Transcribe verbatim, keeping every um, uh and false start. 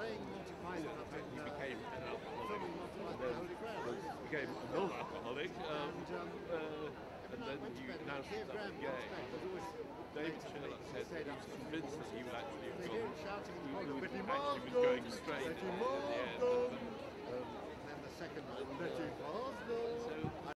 playing Monty Python up in He uh, became an alcoholic. filming Monty Python, the Holy Grail. He became a non-alcoholic. Um, And, um, uh, and then went to you bed, announced Keir yourself Graham gay. backstage, there's always David late Sherlock and said stayed he up was till convinced that four. he would actually have They gone. hear him shouting in the He, corridor, he Betty actually was Marsden! going straight Betty in the end. Marsden! But, um, And then the second line, Betty Marsden! so